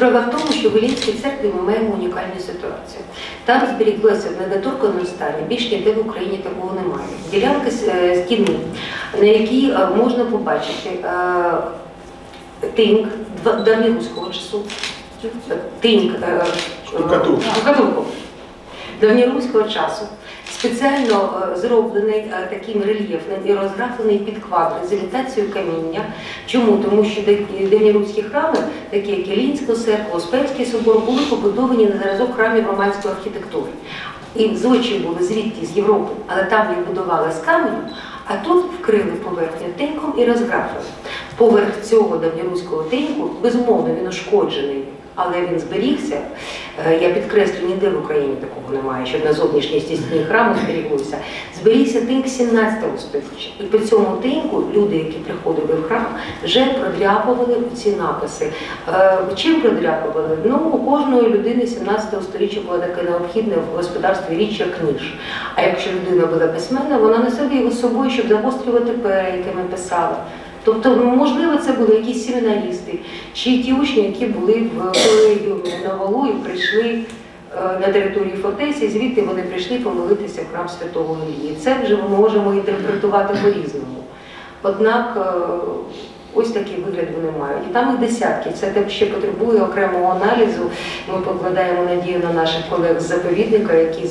Справа в тому, що в Іллінській церкві ми маємо унікальну ситуацію. Там зберіглося в недоторканому стані, більш ніде в Україні такого немає. Ділянка стіни, на якій можна побачити тиньк давньоруського часу, тиньк штукатурку давньоруського часу, спеціально зроблений таким рельєфним і розграфлений під квадри з імітацією каміння. Чому? Тому що давньоруські храми, такі як Іллінська церква, Успенський собор, були побудовані на зразок храмів романської архітектури. І зодчі були звідти, з Європи, але там їх будували з каменю, а тут вкрили поверхню тиньком і розграфили. Поверх цього давньоруського тиньку, безумовно, він ушкоджений, але він зберігся. Я підкреслю, ніде в Україні такого немає, щоб на зовнішній стіні храму зберіглося. Зберігся тиньк 17 століття. І по цьому тиньку люди, які приходили в храм, вже продряпували ці написи. Чим продряпували? Ну, у кожної людини 17 століття було таке необхідне в господарстві річ, як ніж. А якщо людина була письменна, вона носила його з собою, щоб загострювати пера, якими писала. Тобто, можливо, це були якісь семінаристи, чи ті учні, які були в колегіумі на Валу і прийшли на території фортеці, і звідти вони прийшли помолитися в храм Святого Іллі. Це вже ми можемо інтерпретувати по-різному. Однак, ось такий вигляд вони мають. І там їх десятки. Це ще потребує окремого аналізу. Ми покладаємо надію на наших колег з заповідника, які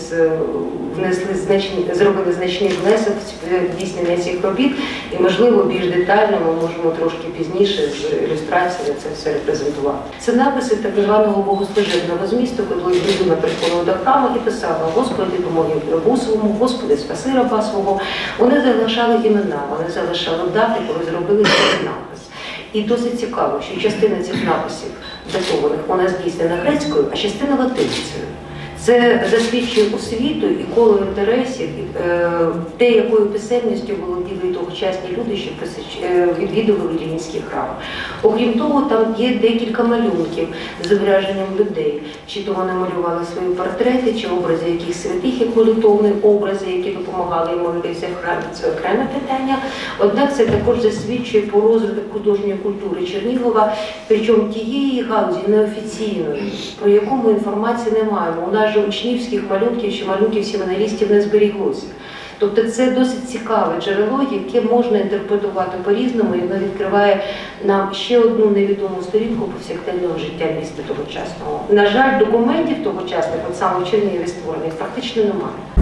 зробили значний внесок в здійснення цих робіт. І, можливо, більш детально ми можемо трошки пізніше з ілюстраціями це все репрезентувати. Це написи так званого богослужебного змісту, коли людина приходила до храму і писала: «Господи, помоги рабу своєму, Господи, спаси раба свого». Вони залишали імена, вони залишали дати, коли зробили цей напис. І досить цікаво, що частина цих написів датованих, вона здійснена грецькою, а частина латинською. Це засвідчує освіту і коло інтересів, те, якою писемністю володіли тогочасні люди, що відвідували Іллінський храм. Окрім того, там є декілька малюнків з зображенням людей. Чи то вони малювали свої портрети, чи образи якихось святих, як молитовні образи, які допомагали їм молитися в храмі. Це окреме питання. Однак це також засвідчує про розвиток художньої культури Чернігова, причому тієї галузі неофіційної, про яку ми інформації не маємо. У нас же учнівських малюнків чи малюнків семінаристів не зберіглося. Тобто це досить цікаве джерело, яке можна інтерпретувати по-різному, і воно відкриває нам ще одну невідому сторінку повсякденного життя міста тогочасного. На жаль, документів тогочасних, от саме в Чернігові створених, практично немає.